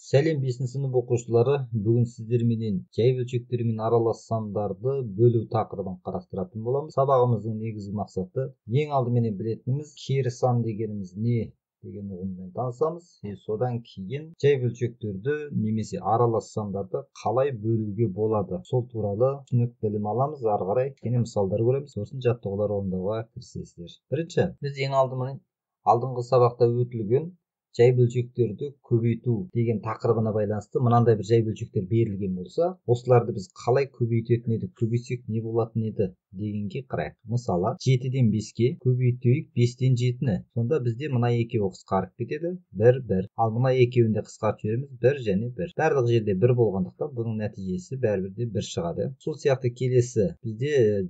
Сәлем 5 сынып оқушылары, бүгін сіздер менен жай бөлшектер мен аралас сандарды бөлу тақырыбын қарастыратын боламыз. Сабағымыздың негізгі мақсаты ең алдыменен білетініміз кері сан дегеніміз не деген ұғыммен танысамыз. Содан кейін жай бөлшектерді немесе аралас сандарды қалай бөлуге болады, сол туралы түсінік білім аламыз. Ары қарай кішкене мысалдар көреміз, сосын жаттығулар орындауға кірісесіздер. Бірінші, біз ең алдымен алдыңғы сабақта өтілген жай бөлшектерді көбейту деген тақырыбына байланысты мынандай бір жай бөлшектер берілген болса, осыларды біз қалай көбейтетін едік, көбейтсек не болатын еді дегенге қарайық. Мысалы, 7-ден 5-ке көбейтейік 5-тен 7-ні. Сонда бізде мына екеуі қысқарып кетеді, 1, 1. Ал мына екеуін де қысқартып жібереміз, 1 және 1. Барлық жерде 1 болғандықтан бұның нәтижесі бәрібір де 1 шығады. Сол сияқты келесі бізде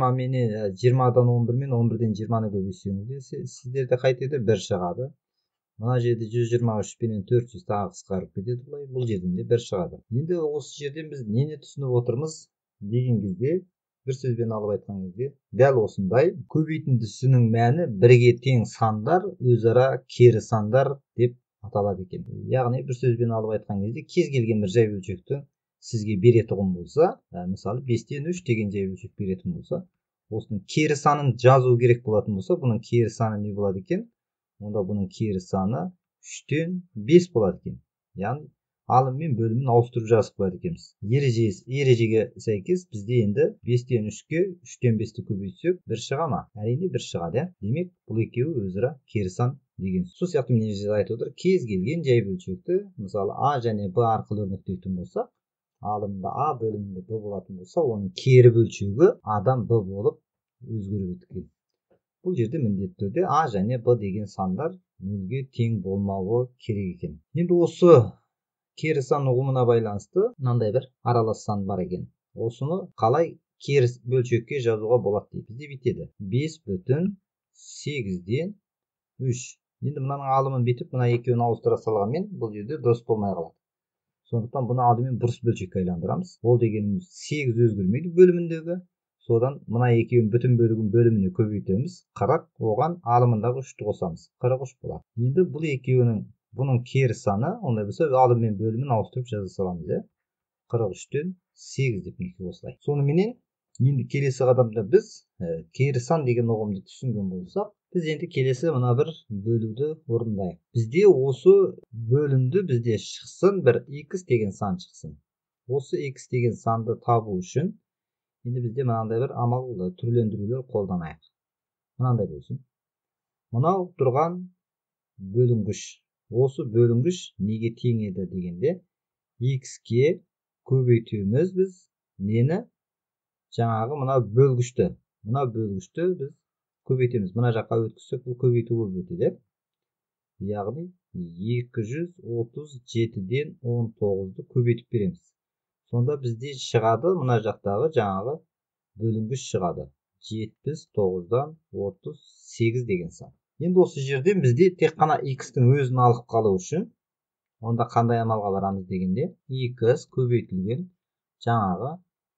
20-дан 11 мен 11-ден 20-ны көбейтсеңіз, сіздерде қайтеді 1 шығады. Мына жерде 123 пенен 400 тағы қысқарып кетеді бұлай. Бұл жерден де 1 шығады. Енді осы жерден біз нені түсініп отырмыз деген кезде, бір сөзбен алып айтқан кезде, дәл осындай көбейтіндісінің мәні бірге тең сандар өзара кері сандар деп аталады екен. Яғни бір сөзбен алып айтқан кезде, кез келген бір жай бөлшекті сізге беретін болса, мысалы 5-тен 3 деген жай бөлшек беретін болса, осының кері санын жазу керек болатын болса, бұның кері саны не болады екен? Онда бұның кері саны 3-тен 5 болады екен. Яғни алым мен бөлімін ауыстырып жазып қояды екенбіз. Ережеге сәйкес бізде енді 5-тен 3-ке 3-тен 5-ті көбейтсек 1 шыға ма? Әрине 1 шығады. Демек, бұл екеуі өзара кері сан деген. Сол сияқты мына жерде айтып отыр, кез келген жай бөлшекті, мысалы А және Б арқылы өрнектейтін болсақ, алымында А бөлімінде Б болатын болса, оның кері бөлшегі Адан Б болып өзгереді екен. Бұл жерде міндетті түрде А және Б деген сандар нөлге тең болмауы керек екен. Енді осы кері сан ұғымына байланысты мынандай бір аралас сан бар екен. Осыны қалай кері бөлшекке жазуға болады дейді. Бізде бүйтеді. 5,8-ден 3. Енді мынаның алымын бүйтіп, мына екеуін ауыстыра салғанмен бұл жерде дұрыс болмай қалады. Сондықтан бұны алдымен бұрыс бөлшекке айландырамыз. Ол дегеніміз 8 өзгермейді бөліміндегі. Содан мына екеуін бүтін бөлігін бөліміне көбейтеміз. 40, оған алымындағы 3-ті қосамыз. 43 болады. Енді бұл екеуінің бұның кері саны, ондай болса алым мен бөлімін ауыстырып жаза саламыз. 43-тен 8 деп неке осылай. Соныменен енді келесі қадамда біз кері сан деген ұғымды түсінген болсақ, біз енді келесі мына бір бөлуді орындайық. Бізде осы бөлімді бізде шықсын бір x деген сан шықсын. Осы x деген санды табу үшін енді бізде мынандай бір амал түрлендірулер қолданайық. Мынандай болсын. Мынау тұрған бөлінгіш. Осы бөлінгіш неге тең еді дегенде, x-ке көбейтеміз біз нені? Жаңағы мына бөлгішті. Мына бөлгішті біз көбейтеміз. Мына жаққа өткізсек, бұл көбейту болып өтеді. Яғни 237-ден 19-ды көбейтіп береміз. Сонда бізде шығады, мына жақтағы жаңағы бөлінгіш шығады. 79-дан 38 деген сан. Енді осы жерден бізде тек қана x-тің өзін алып қалу үшін, онда қандай амалға барамыз дегенде, x көбейтілген жаңағы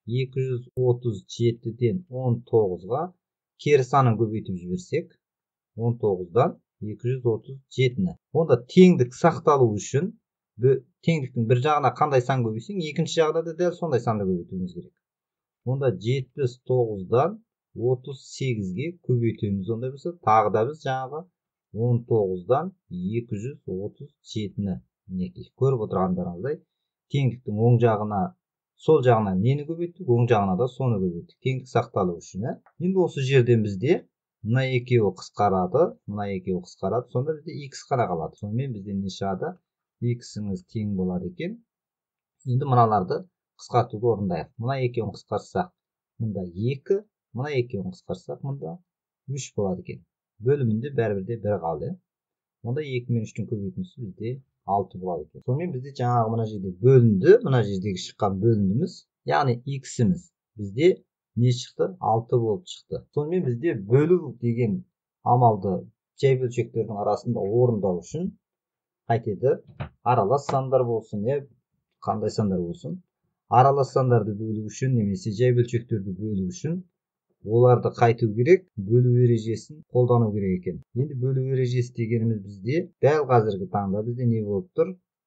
237-ден 19-ға кері санын көбейтіп жіберсек, 19-дан 237-ні. Онда теңдік сақталу үшін, теңдіктің бір жағына қандай сан көбейсең, екінші жағына да дәл сондай санды көбейтуіміз керек. Онда 79-дан 38-ге көбейтеміз. Ондай болса, тағы да біз жаңағы 19-дан 237-ні мінекей. Көріп отырғандарыңыздай, теңдіктің оң жағына, сол жағына нені көбейттік, оң жағына да соны көбейттік. Теңдік сақталу үшін. Енді осы жерден бізде мына екеуі қысқарады, сонда бізде x қана қалады. Сонымен бізде не шығады? X-іңіз тең болады екен. Енді мыналарды қысқартуды орындайық. Мына екеуін қысқарсақ, мұнда 2, мына екеуін қысқарсақ, мұнда 3 болады екен. Бөлімінде бәрібірде 1 қалды. Онда 2 мен 3-тің көбейтіндісі бізде 6 болады екен. Сонымен бізде жаңағы мына жерде бөлінді, мына жердегі шыққан бөліндіміз, яғни x-іміз бізде не шықты? 6 болып шықты. Сонымен бізде бөлу деген амалды жай бөлшектердің арасында орындау үшін қайтеді? Аралас сандар болсын, қандай сандар болсын. Аралас сандарды бөлу үшін немесе жай бөлшектерді бөлу үшін оларды қайту керек, бөлу ережесін қолдану керек екен. Енді бөлу ережесі дегеніміз бізде дәл қазіргі таңда бізде не болып тұр?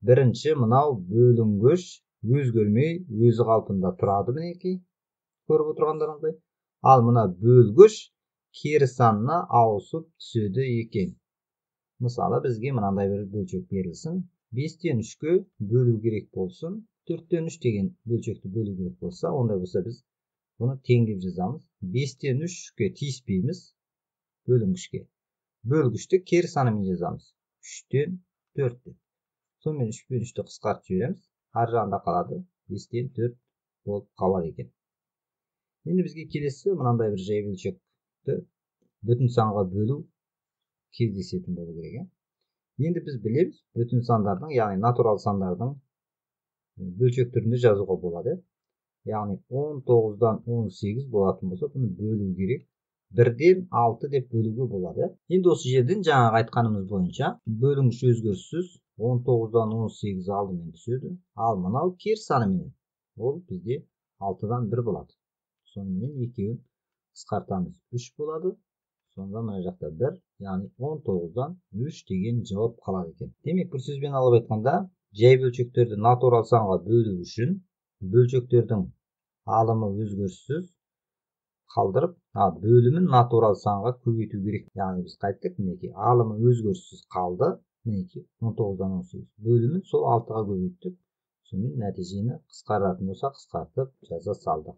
Birinchi mınау bölüngüç өзгөрмөй өзү калпында турады минеки. Көрүп отургандарыңыздай. Ал мына бөлгүч кери санына ауысып түсөдү экен. Мисалы бизге мынандай bir бөлчөк берилсин. 5'ten 3'кө бөлүү керек болсун. 4'ten 3 деген бөлчөктү бөлүү керек болса, ондай болса биз буну тең деп жазамыз. 5'ten 3'кө тийиспейбиз бөлүнгүчкө. Бөлгүчтү кери саны менен жазамыз. 3'ten 4 деп. Сонымен 3 пен 3'тü кыскартып жиберемиз. Ар жагында калады 5'ten 4 болуп калат экен. Endi bizge kelesi mınандай bir жай бөлчөктү бүтүн санга бөлүү кездесетін болу керек. Endi biz билебиz бүтүн сандардын, яғни натурал сандардын бөлчөктөрүндө жазууга болот. Яғни 19'dan 18 болатын болса, буну бөлүү керек. 1'den 6 деп бөлүүгө болот. Endi осы жерден жаңағы айтканыбыз боюнча бөлүнгүч өзгөрүшсүз 19'dan 18 алды менен түсөдү. Ал мынау кери саны менен. Ол бизде 6'dan 1 болот. Сонымен екеуін қысқартамыз 3 болады. Сонда мына жақта 1, яғни 19'dan 3 деген жауап қалады екен. Демек бір сөзбен алып айтқанда, жай бөлчөктөрдү натурал санга бөлүү үчүн бөлчөктөрдүн алымы өзгөрүшсүз калдырып, бөлүмүн натурал санга көбөйтүү керек. Яғни биз кайттык, минеки алымы өзгөрүшсүз калды. Минеки 19'dan 18. Бөлүмүн сол 6'га көбөйттүк. Сонымен нәтижени кыскартатын болса кыскартып жаза салдык.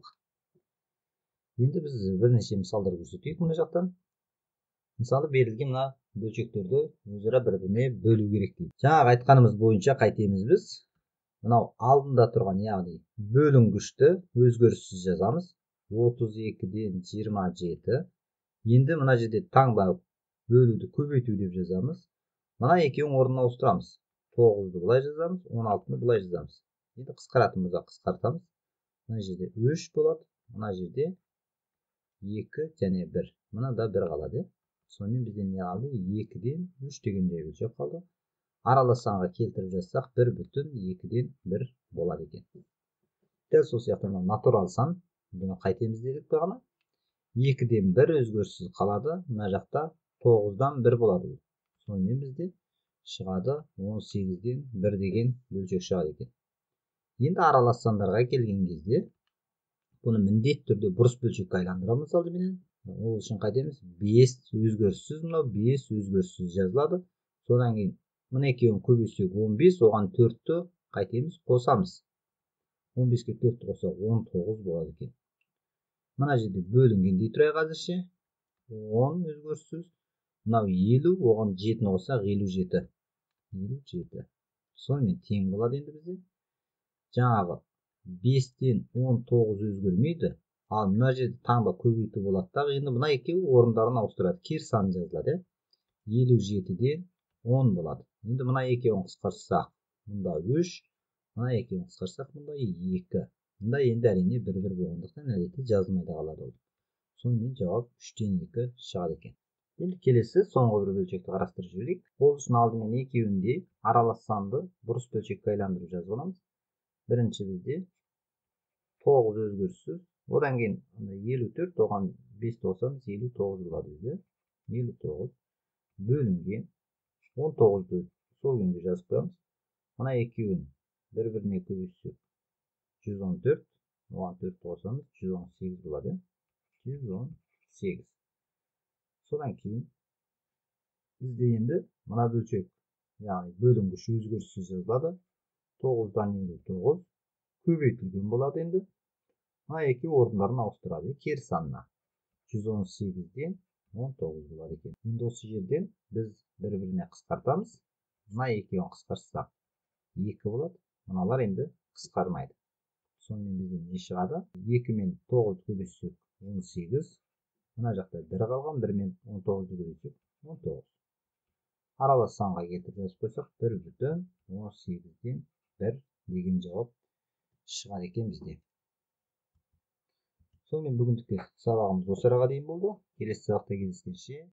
Endi biz bir neçe misallar көрсөтөйүк мына жактан. Мисалы берилген мына бөлчөктөрдү өзара бири-бирине бөлүү керек дейт. Жаңа айтканыбыз боюнча кайтебиз біз. Мынау алдында турган, яғни бөлүнгүчтү өзгөрүшсүз жазамыз. 32'den 27. Endi мына жерде таңба бөлүүдү көбөйтүү деп жазамыз. Мына экөөнүн ордуна ауыстырамыз. 9'ду булай жазамыз, 16'ны булай жазамыз. Endi кыскаратын болсак кыскартамыз. Мына жерде 3 болот, мына жерде 2 және 1. Мына да 1 қалады. Сонымен бізде не қалды? 2'den 3 деген жай бөлчөк қалды. Аралас санға келтіріп жазсақ 1,2'den 1 болады екен. Дәл сол сияқты натурал сан. Бұны қайтеміз дедік бағана. 2'den 1 өзгеріссіз қалады. Мына жақта 9'dan 1 болады. Сонымен бізде шығады 18'den 1 деген бөлчөк шығады екен. Енді аралас сандарға келген кезде bunu міндетті түрде бұрыс бөлчөккө айландырамыз алдыменен. Ол үшін қайтеміз? 5 өзгеріссіз, мынау 5 өзгеріссіз жазылады. Содан кейін мына екеуін көбейтсек 15, оған 4'тü қайтеміз? Қосамыз. 15'ке 4'тü қоссақ 19 болады екен. Мына жерде бөлінгендей тұрайық әзірше. 10 өзгеріссіз. Мынау 50, оған 7'ni қоссақ 57. 57. Сонымен тең болады енді бізде. Жаңағы 5'ten 19 өзгөрмейді. Ал мына жерде таңба көбейтүү болот да. Енді мына экөө орындарын ауыстырады. Кер сан жазылады. 57'den 10 болады. Енді мына экөөнү кыскартсак, мында 3, мына экөөнү кыскартсак, мында 2. Мында енді әрине бір-бір болгондуктан әдетте жазылмай да калады. Сонымен жауап 3'ten 2 чыгат экен. Енді келесі соңғы бір бөлчөктү карастырып жиберейик. Ол үчүн алдымен экөөүн де аралас санды бурус бөлчөккө айландырып жазып аламыз. Birinci bizde 9 özgürsüz. Odan keyin 54, oğan 5 olsanız 59 болады bizde. 59 bölüngen 19'du sol günde жазып koyamız. Mına eköön bir-birine köbөйтсөк 114, oğan 4 olsanız 118 болады. 118. Sodan keyin bizde endi mına bölçök, yani bölüngüç özgürsüz yazılады. 9'dan 59 көбейтілген болады енді. Мына екі орындарын ауыстырады кер санына. 118'den 19 болады екен. Енді осы жерден біз бір-біріне қысқартамыз. Мына екеуін қысқартсақ 2 болады. Мыналар енді қысқармайды. Сонымен бізден не шығады? 2 мен 9 көбейтсек 18. Мына жақта 1 қалған, 1 мен 19'ды көбейтсек 19. Аралас санға келтіріп жазып қойсақ 1,18'den 1 деген жауап шығады екен бізде. Сонымен бүгіндікке сабағымыз осы араға дейін болды. Келесі сабақта кездескенше